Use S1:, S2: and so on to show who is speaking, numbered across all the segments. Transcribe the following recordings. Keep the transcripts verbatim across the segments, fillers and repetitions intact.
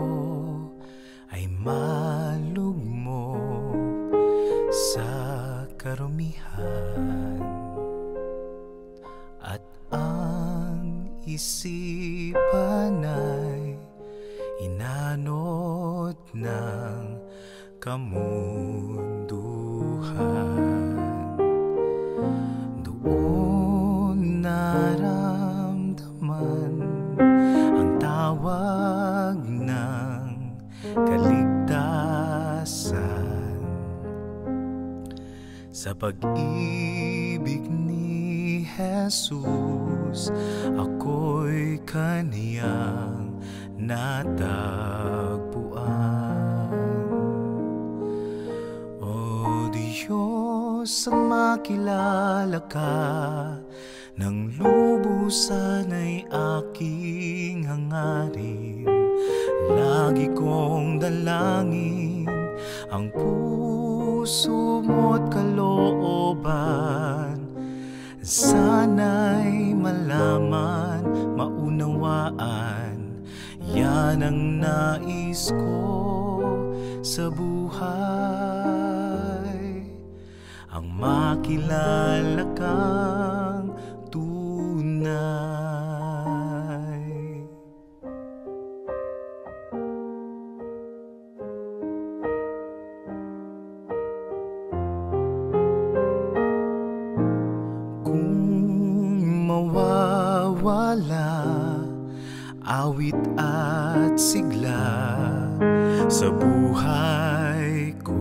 S1: ay malugmok sa karumihan, at ang isipan ay inanod ng kamunduhan. Doon naramdaman ang tawag ng kaligtasan. Sa pag-ibig ni Jesus, ako'y kaniyang natagpuan. O Diyos, ang makilala ka ng lubusan ay aking hangarin. Lagi kong dalangin ang puso mo't kalooban. Sana'y malaman, maunawaan, yan ang nais ko sa buhay. Ang makilala kang tunay. Mawawala awit at sigla sa buhay ko,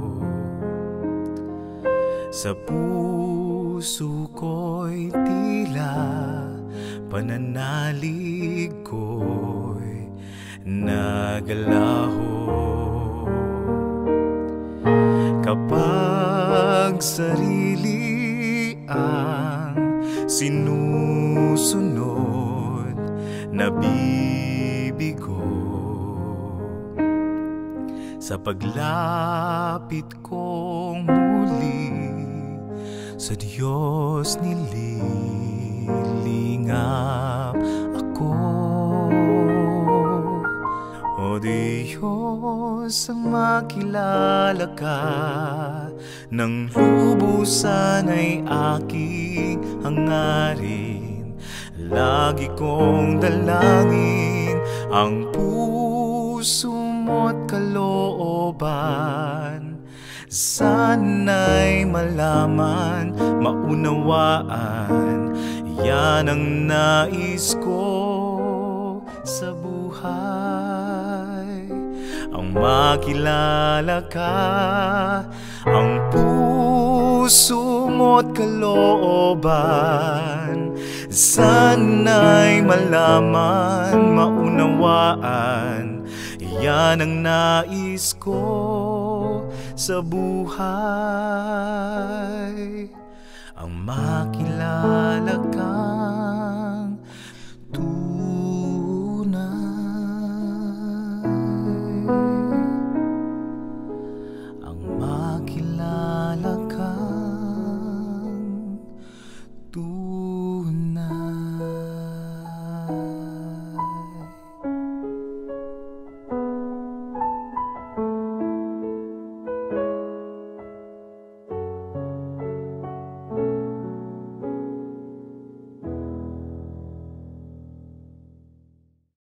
S1: sa puso ko'y tila pananalig ko'y nagalaho. Kapag sarili ang sinusunod, nabibigo sa paglapit kong muli sa Diyos nililingap ako. O Diyos, ang makilala ka ng lubusan ay aking hangarin. Lagi kong dalangin ang puso mo't kalooban. Sana'y malaman, maunawaan, yan ang nais ko sa buhay. Ang makilala ka, ang puso mo't kalooban. Sana'y malaman, maunawaan, yan ang nais ko sa buhay. Ang makilala ka.